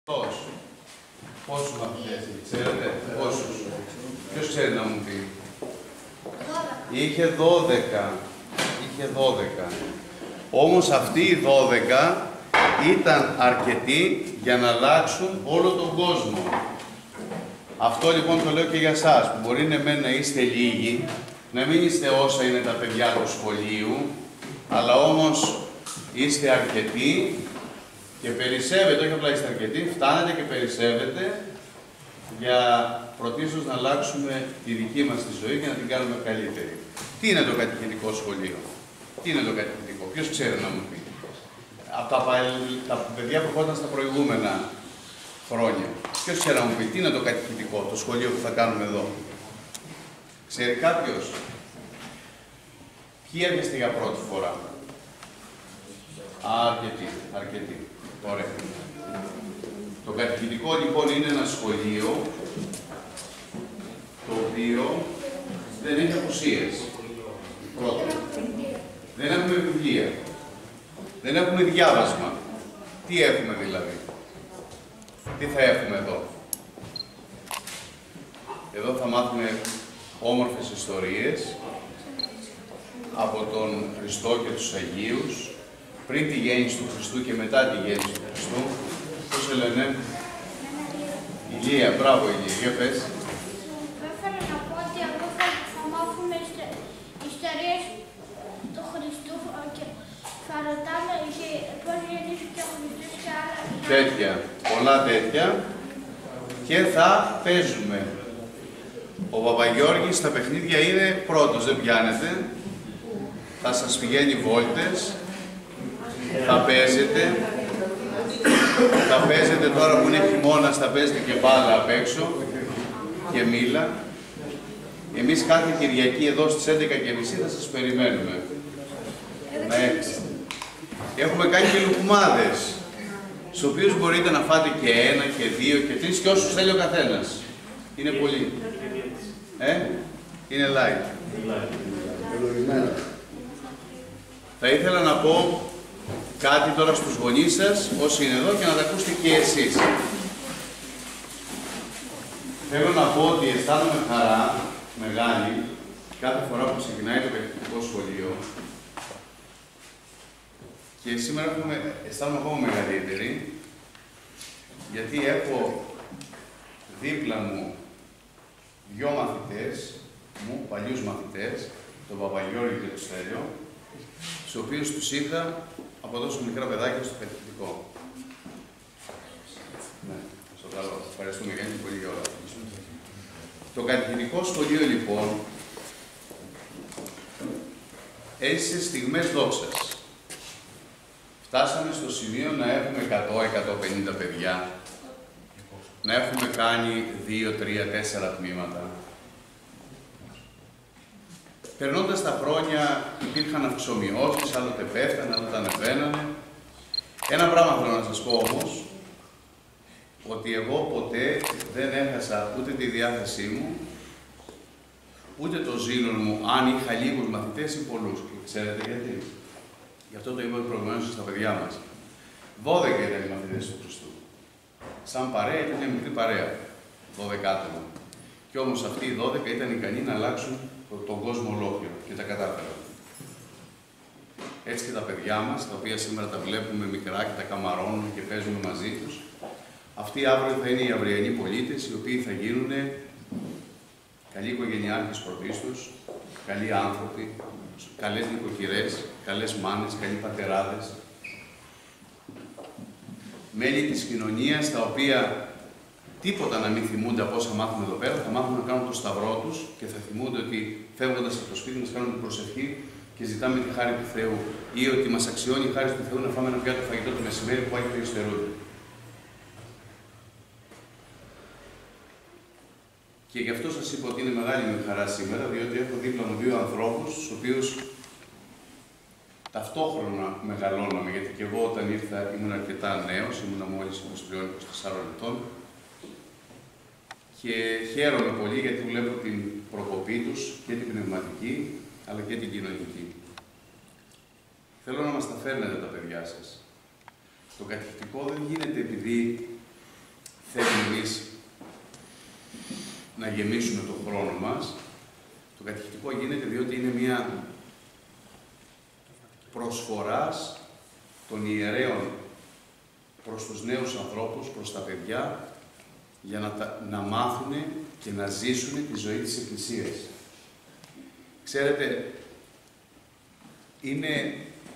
Πόσους μαθητές είχε, ξέρετε, πόσους? Ποιος ξέρει να μου πει? Είχε 12. Όμως αυτοί οι 12 ήταν αρκετοί για να αλλάξουν όλο τον κόσμο. Αυτό λοιπόν το λέω και για εσάς, που μπορεί να είστε λίγοι, να μην είστε όσα είναι τα παιδιά του σχολείου, αλλά όμως είστε αρκετοί και περισσεύετε, όχι απλά είστε αρκετοί, φτάνετε και περισσεύετε για πρωτίστως να αλλάξουμε τη δική μας τη ζωή και να την κάνουμε καλύτερη. Τι είναι το κατηχητικό σχολείο? Τι είναι το κατηχητικό? Ποιος ξέρει να μου πει? Από τα παιδιά που ερχόταν στα προηγούμενα χρόνια. Ποιος ξέρει να μου πει τι είναι το κατηχητικό, το σχολείο που θα κάνουμε εδώ? Ξέρει κάποιος? Ποιοι έρχεστε για πρώτη φορά? Αρκετοί. Ωραία. Το κατηχητικό λοιπόν είναι ένα σχολείο το οποίο δεν έχει απουσίες. Πρώτον. Δεν έχουμε βιβλία. Δεν έχουμε διάβασμα. Τι έχουμε δηλαδή? Τι θα έχουμε εδώ? Εδώ θα μάθουμε όμορφες ιστορίες από τον Χριστό και τους Αγίους, πριν τη γέννηση του Χριστού και μετά τη γέννηση του Χριστού. Πώς σε λένε? Ηλία, μπράβο Ηλία, για πες. Θα ήθελα να πω ότι εδώ θα μάθουμε ιστορίες του Χριστού και θα ρωτάμε πώς γεννήθηκε ο Χριστός και άλλα. Τέτοια, πολλά τέτοια, και θα παίζουμε. Ο Παπαγιώργης στα παιχνίδια είναι πρώτος, δεν πιάνετε. Θα σας πηγαίνει βόλτες, θα παίζετε τώρα που είναι χειμώνας, θα παίζετε και μπάλα απ' έξω και μήλα. Εμείς κάθε Κυριακή εδώ στις 11:30 θα σας περιμένουμε. Να έρθετε. Έχουμε κάνει και λουκουμάδες, στους οποίους μπορείτε να φάτε και 1 και 2 και 3 και όσους θέλει ο καθένας. Είναι πολύ. Είναι light. Θα ήθελα να πω κάτι τώρα στους γονείς σας, όσοι είναι εδώ, και να τα ακούσετε και εσείς. Θέλω να πω ότι αισθάνομαι χαρά μεγάλη κάθε φορά που ξεκινάει το κατηχητικό σχολείο και σήμερα αισθάνομαι ακόμα μεγαλύτερη, γιατί έχω δίπλα μου 2 μαθητές μου, παλιούς μαθητές, τον Παπαγιώργη και τον Στέλιο, στους οποίους τους είχα από τόσο μικρά παιδάκια στο κατηχητικό. Ναι, στο καλό. Ευχαριστούμε Γιάννη πολύ για όλα. Το κατηχητικό σχολείο λοιπόν έζησε στιγμές δόξας. Φτάσαμε στο σημείο να έχουμε 100-150 παιδιά, να έχουμε κάνει 2, 3, 4 τμήματα. Περνώντας τα χρόνια υπήρχαν αυξομοιώσεις, άλλοτε πέφτανε, άλλοτε ανεβαίνανε. Ένα πράγμα θέλω να σας πω όμως, ότι εγώ ποτέ δεν έχασα ούτε τη διάθεσή μου, ούτε το ζήλο μου, αν είχα λίγους μαθητές ή πολλούς. Και ξέρετε γιατί? Γι' αυτό το είπα προηγουμένως στα παιδιά μας. 12 ήταν οι μαθητές του Χριστού. Σαν παρέα ήταν μια μικρή παρέα, 12 άτομα. Κι όμως αυτοί οι 12 ήταν ικανοί να αλλάξουν τον κόσμο ολόκληρο και τα κατάφεραν. Έτσι και τα παιδιά μας, τα οποία σήμερα τα βλέπουμε μικρά και τα καμαρώνουμε και παίζουμε μαζί τους, αυτοί αύριο θα είναι οι αυριανοί πολίτες, οι οποίοι θα γίνουν καλοί οικογενειάρχες πρωτίστως, καλοί άνθρωποι, καλές νοικοκυρές, καλές μάνες, καλοί πατεράδες, μέλη της κοινωνίας, τα οποία τίποτα να μην θυμούνται από όσα μάθουμε εδώ πέρα, θα μάθουν να κάνουν το σταυρό τους και θα θυμούνται ότι φεύγοντας από το σπίτι μας κάνουμε την προσευχή και ζητάμε τη χάρη του Θεού, ή ότι μας αξιώνει η χάρη του Θεού να φάμε ένα πιάτο φαγητό το μεσημέρι που Άγιοι Θεοί στερούνται. Και γι' αυτό σας είπα ότι είναι μεγάλη μου χαρά σήμερα, διότι έχω δίπλα μου 2 ανθρώπους, τους οποίους ταυτόχρονα μεγαλώναμε, γιατί και εγώ όταν ήρθα ήμουν αρκετά νέος, ήμουν μόλις 23-24 ετών, και χαίρομαι πολύ γιατί βλέπω την προκοπή τους, και την πνευματική, αλλά και την κοινωνική. Θέλω να μας τα φέρνετε τα παιδιά σας. Το κατηχητικό δεν γίνεται επειδή να γεμίσουμε τον χρόνο μας. Το κατηχητικό γίνεται διότι είναι μια προσφοράς των ιερέων προς τους νέους ανθρώπους, προς τα παιδιά, για να μάθουν και να ζήσουν τη ζωή της Εκκλησίας. Ξέρετε, είναι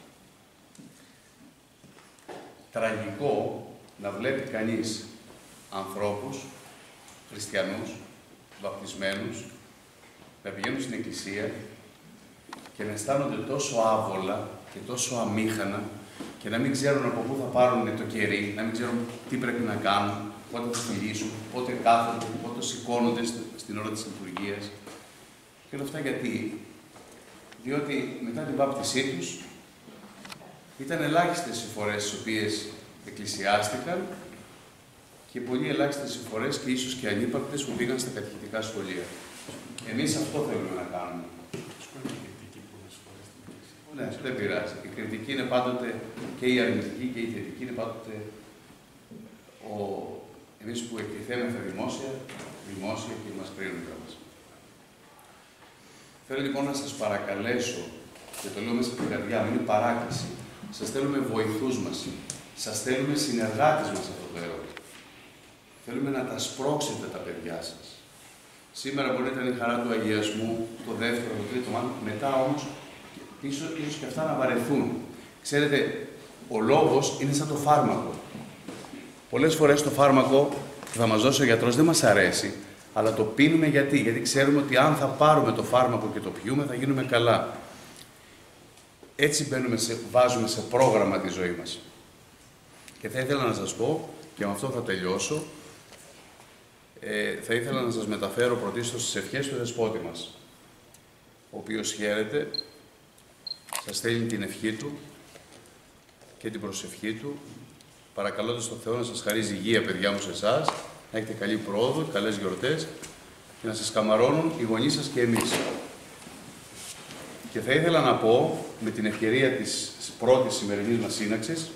τραγικό να βλέπει κανείς ανθρώπους, χριστιανούς, βαπτισμένους, να πηγαίνουν στην Εκκλησία και να αισθάνονται τόσο άβολα και τόσο αμήχανα και να μην ξέρουν από πού θα πάρουν το κερί, να μην ξέρουν τι πρέπει να κάνουν, πότε θα φιλήσουν, πότε κάθονται, πότε σηκώνονται στην ώρα της λειτουργίας. Και όλα αυτά γιατί? Διότι μετά την βάπτισή τους ήταν ελάχιστες οι φορές στις οποίες εκκλησιάστηκαν και πολύ ελάχιστες οι φορές και ίσως και ανύπαρκτες που πήγαν στα κατηχητικά σχολεία. Εμείς αυτό θέλουμε να κάνουμε. Ναι, δεν πειράζει. Η κριτική είναι πάντοτε και η αρνητική και η θετική είναι πάντοτε εμείς που εκτιθέμεθα δημόσια και μας κρίνουν κιόλας. Θέλω λοιπόν να σας παρακαλέσω, και το λέω μέσα από την καρδιά μου, είναι παράκληση. Σας θέλουμε βοηθούς μας. Σας θέλουμε συνεργάτες μας αυτό το έργο. Θέλουμε να τα σπρώξετε τα παιδιά σας. Σήμερα μπορεί να ήταν η χαρά του αγιασμού, το δεύτερο, το τρίτο μάθημα, μετά όμως ίσως και αυτά να βαρεθούν. Ξέρετε, ο λόγος είναι σαν το φάρμακο. Πολλές φορές το φάρμακο που θα μας δώσει ο γιατρός δεν μας αρέσει, αλλά το πίνουμε γιατί ξέρουμε ότι αν θα πάρουμε το φάρμακο και το πιούμε θα γίνουμε καλά. Έτσι βάζουμε σε πρόγραμμα τη ζωή μας. Και θα ήθελα να σας πω, και με αυτό θα τελειώσω, θα ήθελα να σας μεταφέρω πρωτίστως τις ευχές του Δεσπότη μας, ο οποίος χαίρεται, σας στέλνει την ευχή του και την προσευχή του, παρακαλώντας τον Θεό να σας χαρίζει υγεία, παιδιά μου, σε εσάς, να έχετε καλή πρόοδο, καλές γιορτές και να σας καμαρώνουν οι γονείς σας και εμείς. Και θα ήθελα να πω, με την ευκαιρία της πρώτης σημερινής μας σύναξης,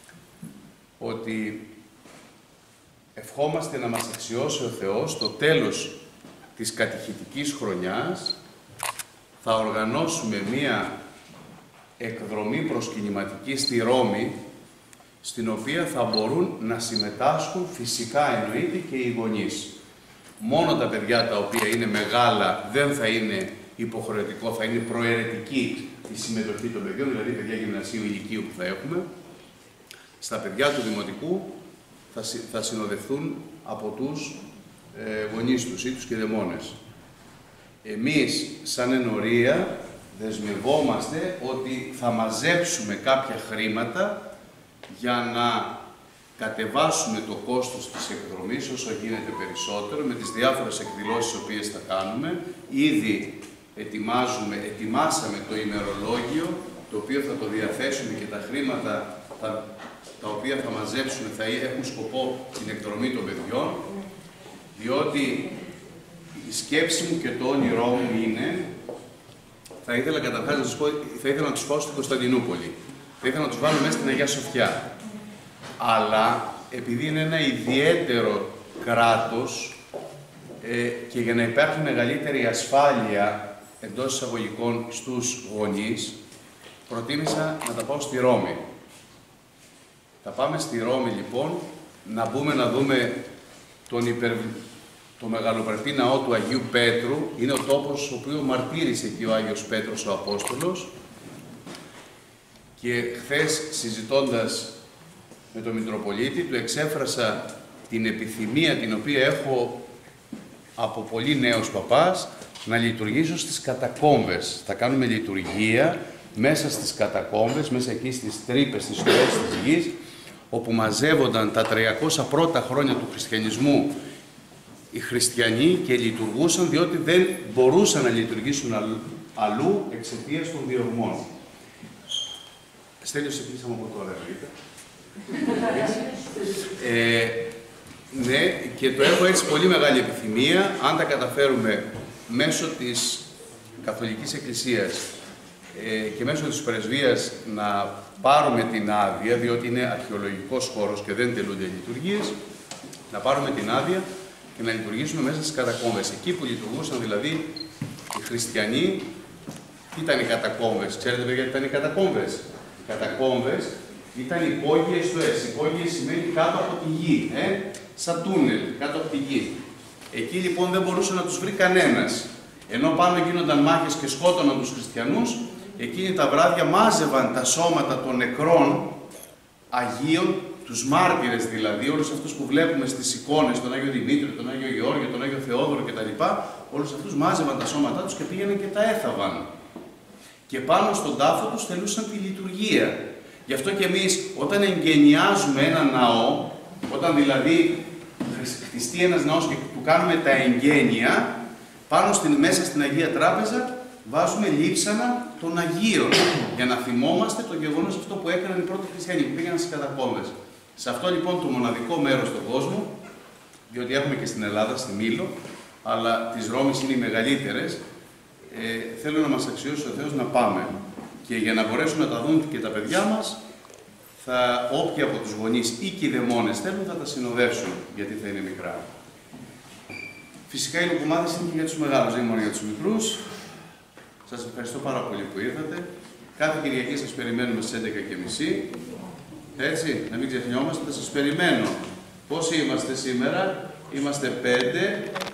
ότι ευχόμαστε να μας αξιώσει ο Θεός στο τέλος της κατηχητικής χρονιάς θα οργανώσουμε μία εκδρομή προσκυνηματική στη Ρώμη, στην οποία θα μπορούν να συμμετάσχουν φυσικά εννοείται και οι γονείς. Μόνο τα παιδιά τα οποία είναι μεγάλα δεν θα είναι υποχρεωτικό, θα είναι προαιρετική η συμμετοχή των παιδιών, δηλαδή παιδιά γυμνασίου ηλικίου που θα έχουμε. Στα παιδιά του δημοτικού θα συνοδευτούν από τους γονείς τους ή τους κηδεμόνες. Εμείς, σαν ενορία, δεσμευόμαστε ότι θα μαζέψουμε κάποια χρήματα για να κατεβάσουμε το κόστος της εκδρομής όσο γίνεται περισσότερο με τις διάφορες εκδηλώσεις τις οποίες θα κάνουμε. Ήδη ετοιμάσαμε το ημερολόγιο, το οποίο θα το διαθέσουμε και τα χρήματα τα οποία θα μαζέψουμε θα έχουν σκοπό την εκδρομή των παιδιών, διότι η σκέψη μου και το όνειρό μου είναι, θα ήθελα καταρχάς να σας πω, θα ήθελα να τους πάω στην Κωνσταντινούπολη, θα ήθελα να τους βάλω μέσα στην Αγία Σοφιά. Αλλά επειδή είναι ένα ιδιαίτερο κράτος και για να υπάρχει μεγαλύτερη ασφάλεια εντός εισαγωγικών στους γονείς, προτίμησα να τα πάω στη Ρώμη. Θα πάμε στη Ρώμη λοιπόν, να μπούμε να δούμε το μεγαλοπρεπή ναό του Αγίου Πέτρου. Είναι ο τόπος ο οποίος μαρτύρησε εκεί ο Άγιος Πέτρος ο Απόστολος. Και χθες συζητώντας με τον Μητροπολίτη, του εξέφρασα την επιθυμία την οποία έχω από πολύ νέος παπάς, να λειτουργήσω στις κατακόμβες. Θα κάνουμε λειτουργία μέσα στις κατακόμβες, μέσα εκεί στις τρύπες, στις στοές της γης, όπου μαζεύονταν τα 300 πρώτα χρόνια του χριστιανισμού οι χριστιανοί και λειτουργούσαν, διότι δεν μπορούσαν να λειτουργήσουν αλλού εξαιτίας των διωγμών. Στέλιος, σε κλείσαμε από τώρα, ναι, και το έχω έτσι πολύ μεγάλη επιθυμία, αν τα καταφέρουμε μέσω της Καθολικής Εκκλησίας και μέσω της Πρεσβείας να πάρουμε την άδεια, διότι είναι αρχαιολογικός χώρος και δεν τελούνται λειτουργίες, να πάρουμε την άδεια και να λειτουργήσουμε μέσα στις κατακόμβες. Εκεί που λειτουργούσαν δηλαδή οι χριστιανοί, τι ήταν οι κατακόμβες? Ξέρετε παιδιά τι ήταν οι κατακόμβες? Οι κατακόμβες ήταν υπόγειες στοές. Υπόγειες σημαίνει κάτω από τη γη, σαν τούνελ, κάτω από τη γη. Εκεί λοιπόν δεν μπορούσε να τους βρει κανένας. Ενώ πάνω γίνονταν μάχες και σκότωναν τους χριστιανούς, εκείνη τα βράδια μάζευαν τα σώματα των νεκρών Αγίων, τους μάρτυρες δηλαδή, όλους αυτούς που βλέπουμε στις εικόνες, τον Άγιο Δημήτριο, τον Άγιο Γεώργιο, τον Άγιο Θεόδωρο κτλ. Όλους αυτούς μάζευαν τα σώματά τους και πήγαιναν και τα έθαβαν. Και πάνω στον τάφο τους θελούσαν τη λειτουργία. Γι' αυτό και εμείς όταν εγκαινιάζουμε ένα ναό, όταν δηλαδή χτιστεί ένας ναός και του κάνουμε τα εγγένεια, πάνω μέσα στην Αγία Τράπεζα βάζουμε λείψανα των Αγίων, για να θυμόμαστε το γεγονός αυτό που έκαναν οι πρώτοι χριστιανοί, που πήγαν στις κατακόμβες. Σε αυτό λοιπόν το μοναδικό μέρος στον κόσμο, διότι έχουμε και στην Ελλάδα, στη Μήλο, αλλά της Ρώμης είναι οι μεγαλύτερες, θέλω να μας αξιώσει ο Θεός να πάμε. Και για να μπορέσουν να τα δουν και τα παιδιά μας, όποιοι από τους γονείς ή και οι δαιμόνες θέλουν, θα τα συνοδεύσουν, γιατί θα είναι μικρά. Φυσικά οι λουκουμάδες είναι και για τους μεγάλους, δεν είναι μόνο για τους μικρούς. Σας ευχαριστώ πάρα πολύ που ήρθατε. Κάθε Κυριακή σας περιμένουμε στις 11:30. Έτσι, να μην ξεχνιόμαστε, θα σας περιμένω. Πόσοι είμαστε σήμερα? Είμαστε 5.